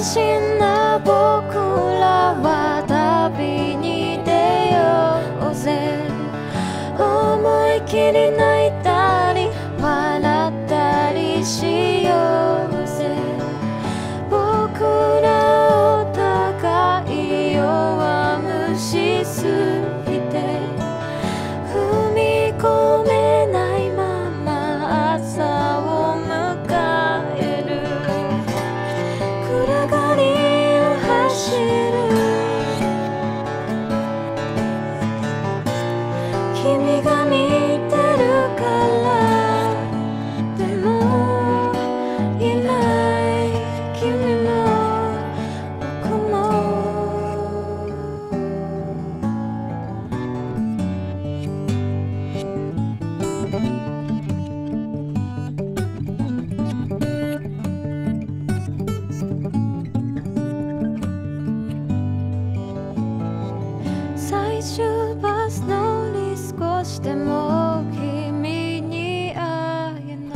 心な僕らは旅に出ようぜ。思い切り泣いたり笑ったりしようぜ。僕らお互い弱虫すぎて踏み込めないまま朝を迎える。暗がりを走る君が見てるからでもいない君も僕も最終バス乗り少しでも君に会えない。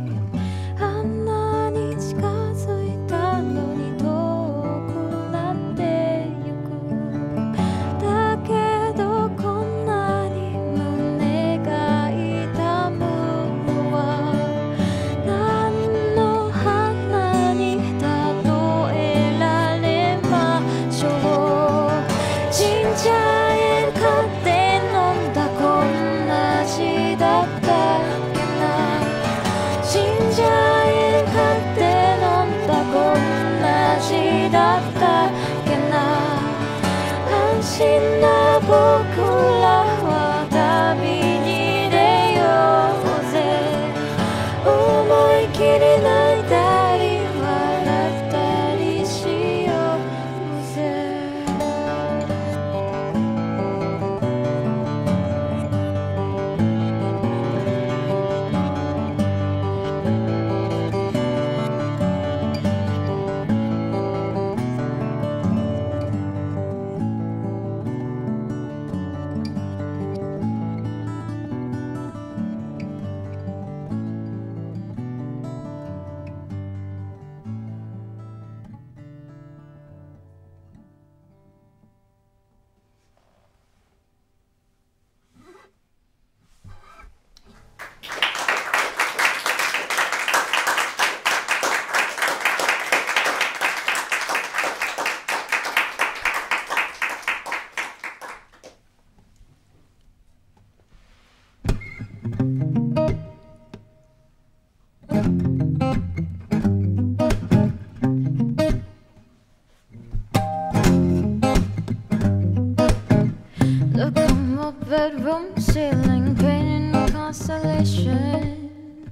あんなに近づいたのに遠くなってゆく。だけどこんなに胸が痛むのは何の花に例えられましょう。ジンジャーエール買って飲んだこんな味だったっけな。ジンジャーエール買って飲んだこんな味だったっけな。安心な僕らは旅に出ようぜ。思い切り泣いたり笑ったりしようぜ。Look on my bedroom ceiling, painting a constellation,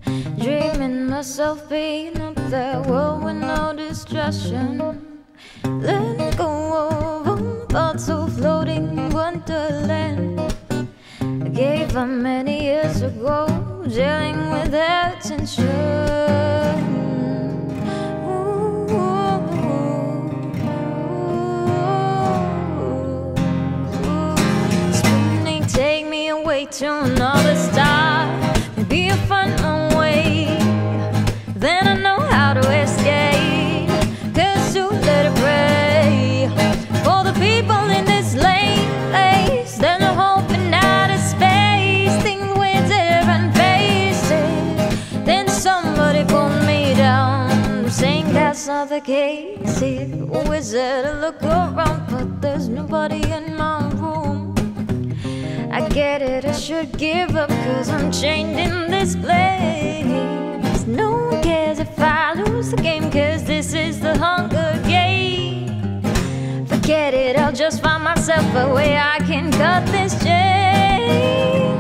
dreaming myself being up there, world with no distraction. Let go of all my thoughts of floating wonderland. I gave up many years ago, dealing with that tension. Take me away to another star, maybe a fun way. Then I know how to escape, 'cause to let it pray for the people in this late place. Then I'm hoping out of space, things with different faces. Then somebody pulled me down, saying that's not the case here. Always said I look around, but there's nobody in my room. I get it, I should give up, 'cause I'm chained in this place. No one cares if I lose the game, 'cause this is the Hunger Game. Forget it, I'll just find myself a way I can cut this chain.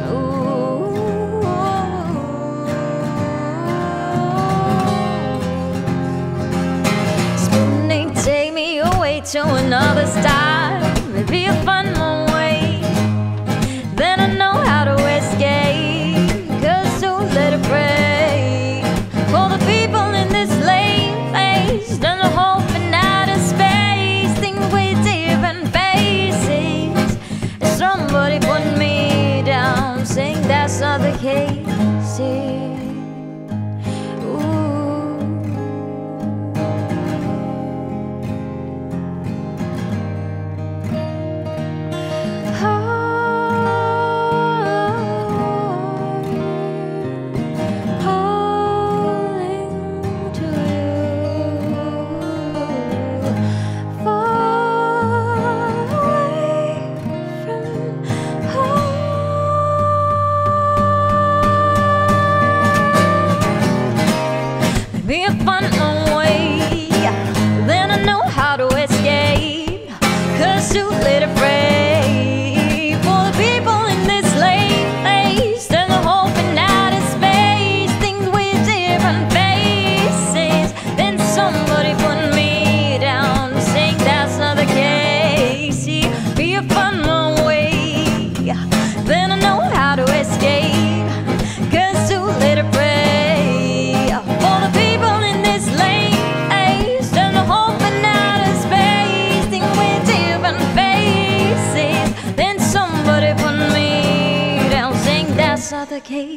Spooning, take me away to another star, maybe a fun way. Then I know how to escape, 'cause to let it pray for the people in this late place. Then I'm hoping out of space, things with different faces. Somebody put me down, saying that's not the case here. Ooh. the case.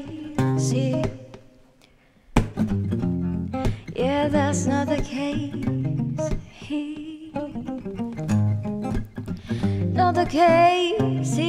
Yeah, that's not the case. Not the case.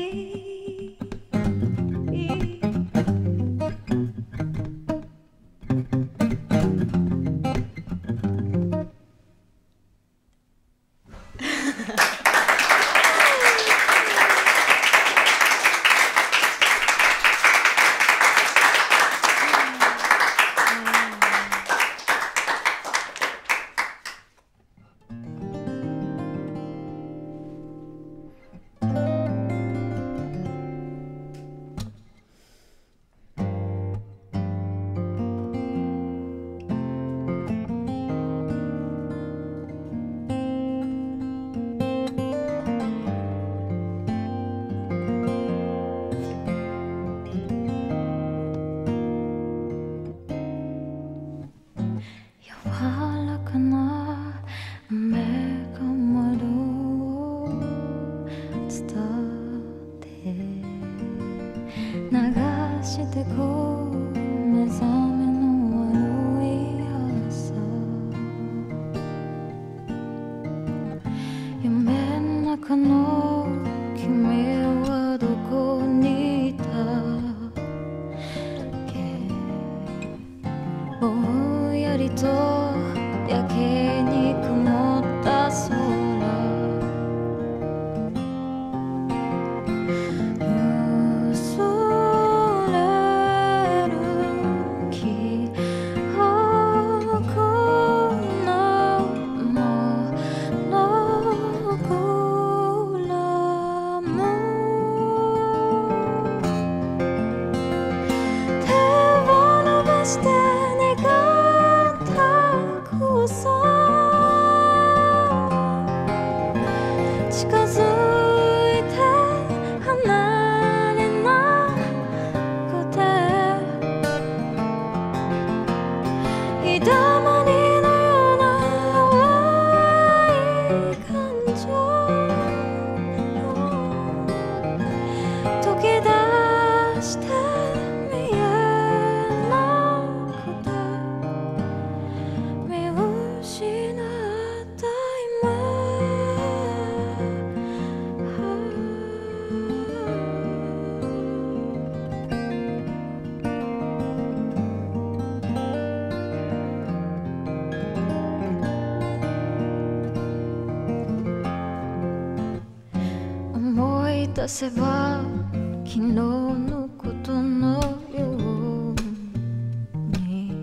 出せば昨日のことのように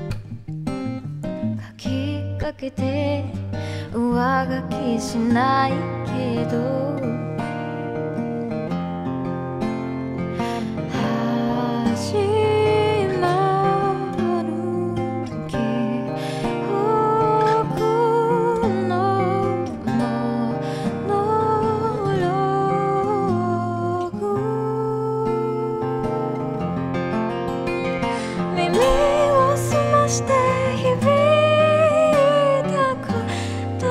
書きかけて上書きしないけど始まる記憶のして響いたこと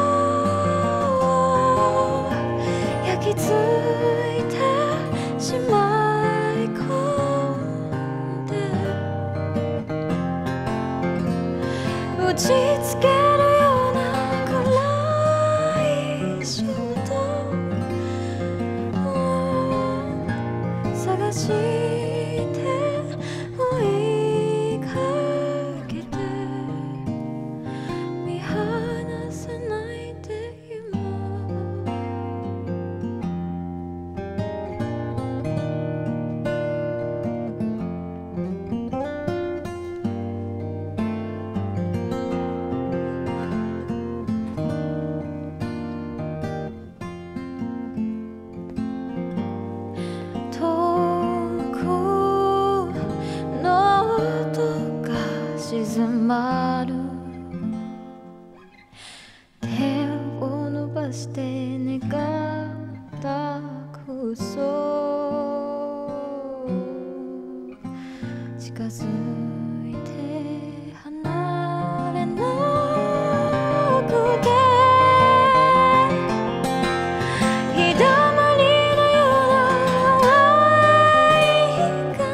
焼き付いてしまい込んで打ちつけるような暗い衝動探して追いかけて見放さないで今静まる手を伸ばして願ったくそ近づいて離れなくて日だまりのような淡い感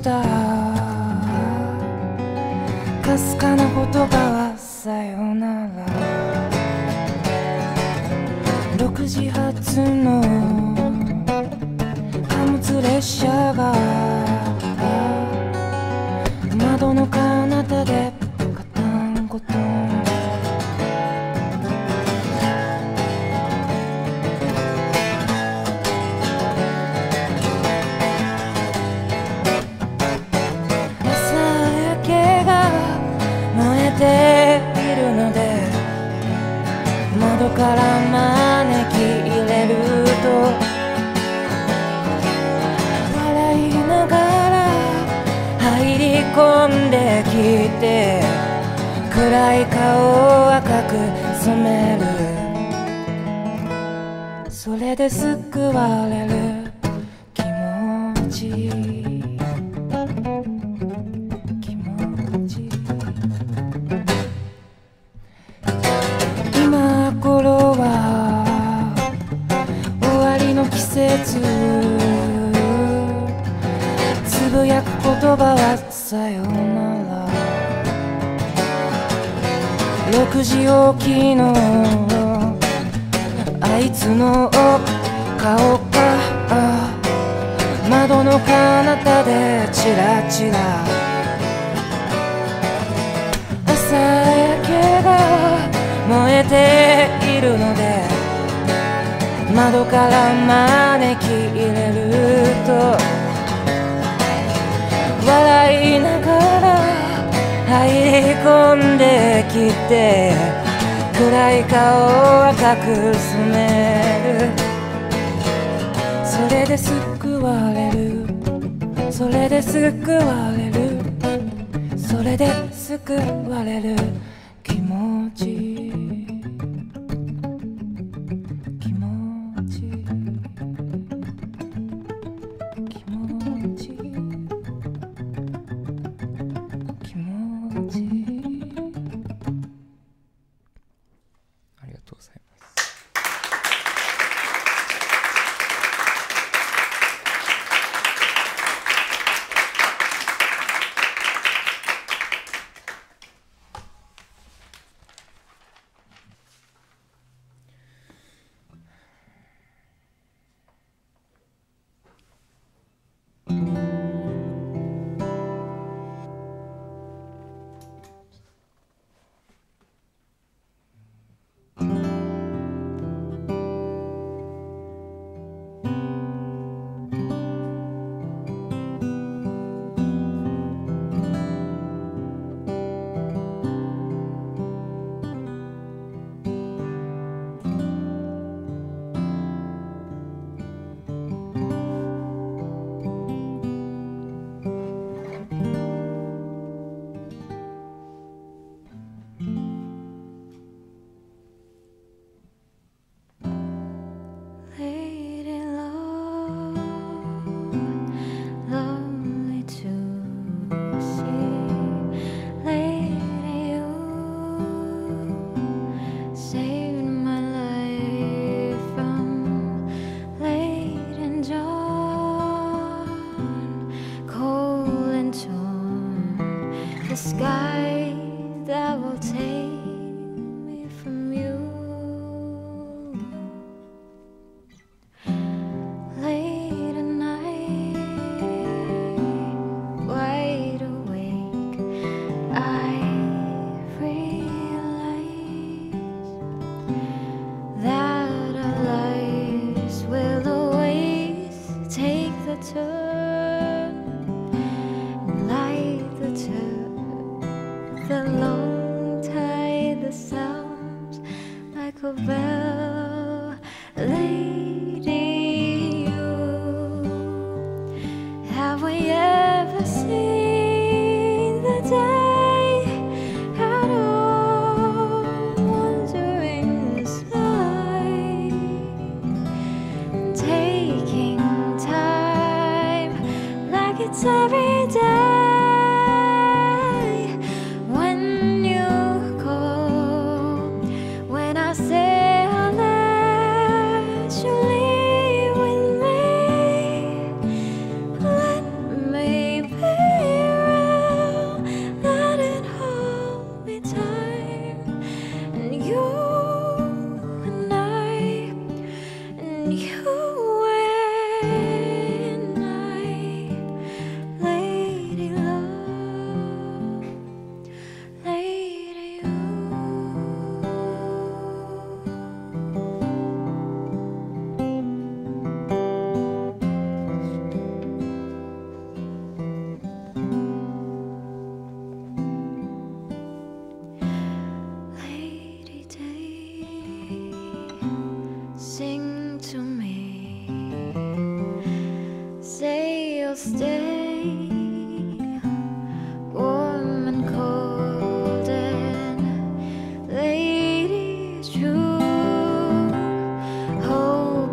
したかすかな言葉はさよなら。6時発の貨物列車が窓の彼方でガタンゴトン。朝焼けが燃えているので窓から招き入れると笑いながら入り込んできて暗い顔を赤く染める。それで救われる気持ち気持ち。今頃は終わりの季節、つぶやく言葉はさよなら。6時起きのあいつの顔が窓の彼方でチラチラ。朝焼けが燃えているので窓から招き入れると笑いながら入り込んできて暗い顔を赤く染める。それで救われる、それで救われる、それで救われる気持ち気持ち気持ち気持ち。ありがとうございます。The sky that will take me from you. Late at night, wide awake, I realize that our lives will always take the turn, light the turn. The long tide that sounds like a bell leading you. Have we ever seen the day at all? Wandering this life, taking time like it's every day.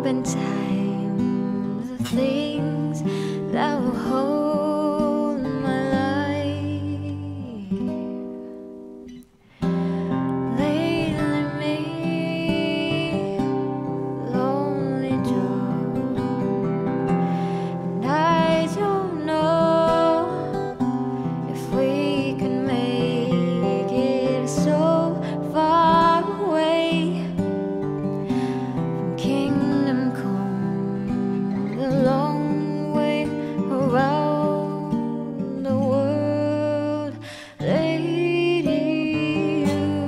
broken times, the things that will hold my life. Lately me, lonely Joe, and I don't know if we can make it so far away from Kingdom Come, the long way around the world. Lady,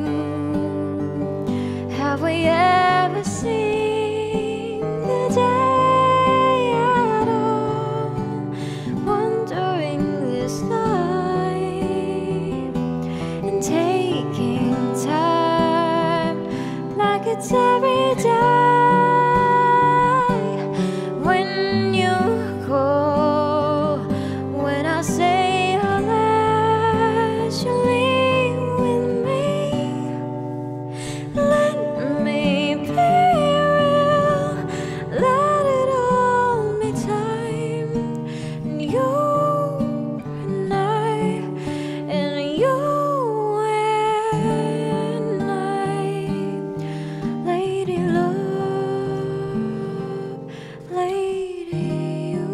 have we ever seen the day at all? Wandering this life and taking time like it's every day. When you call, when I say I'll let you leave with me, let me be real, let it all be time. And you and I, and you and I, lady love, lady you.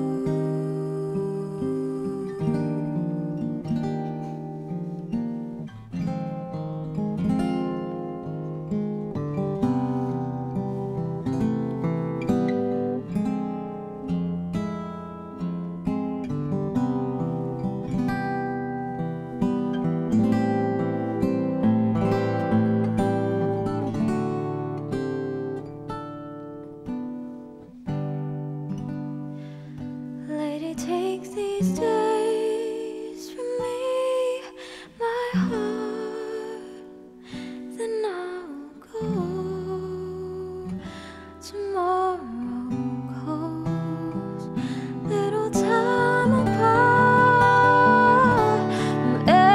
Lady, take these days from me, my heart, then I'll go. Tomorrow calls, little time apart from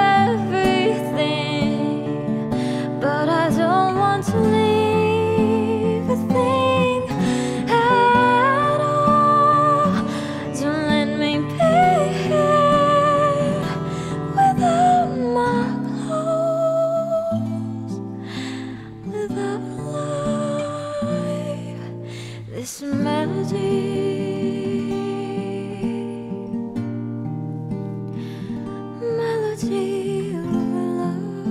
everything, but I don't want to leave a thing at all. Don't let me be here without my clothes, without life. This melody, melody of love,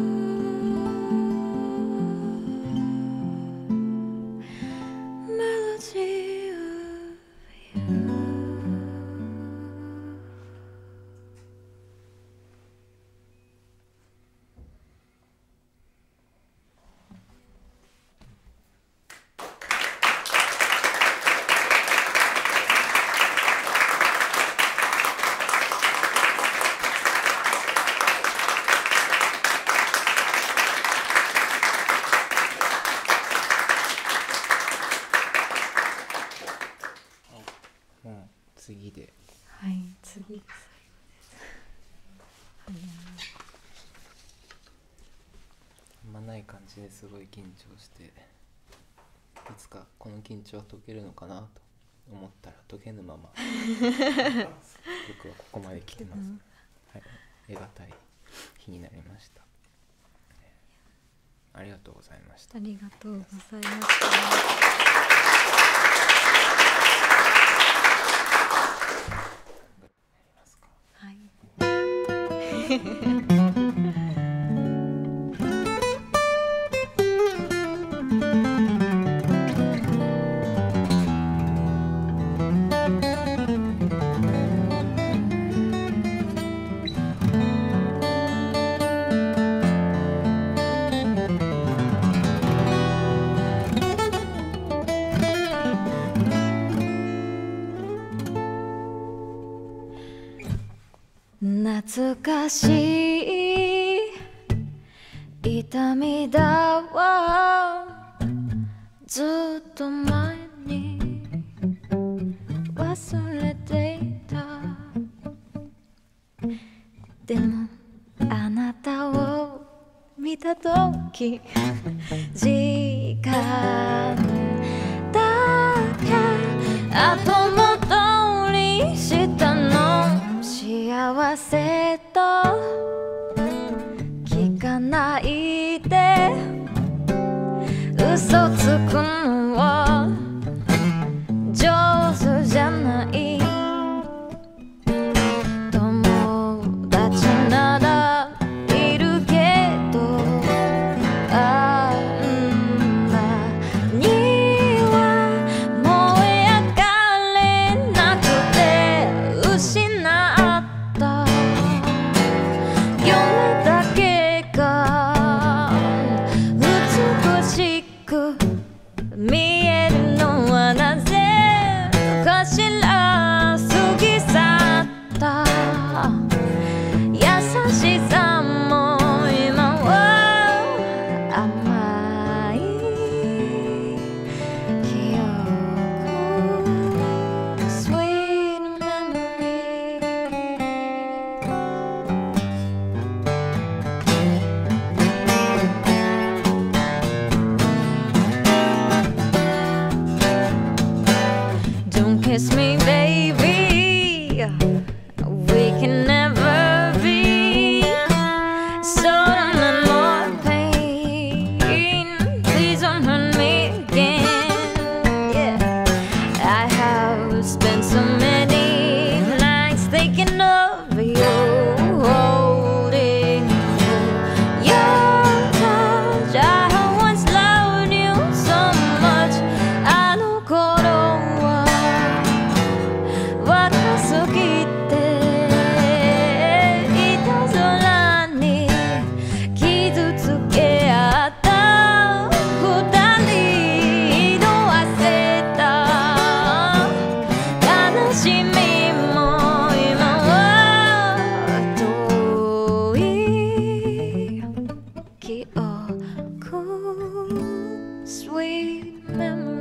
melody of you. もう次ではい、次。 あんまない感じですごい緊張して、いつかこの緊張は解けるのかなと思ったら解けぬまま僕はここまで来てます、はい、得難い日になりました。ありがとうございました。 ありがとうございました。はい。懐かしい痛みだわ、ずっと前に忘れていた。でもあなたを見たとき時間だ嘘つくのは上手じゃない友達ならいるけどあんなには燃え上がれなくて失った夢だけが美しく見えるのはなぜかしら過ぎ去った優しさも今は甘い記憶 Sweet memory Don't kiss me, baby. We can never be. So don't let more pain. Please don't hurt me again. Yeah, I have spent so many nights thinking of you, holding your touch. I once loved you so much. あの頃は若すぎていたずらに傷つけ合った二人色あせた悲しみも今は遠い記憶 Sweet memory